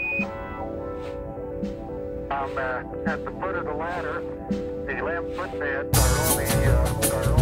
At the foot of the ladder, the lamp footbeds are only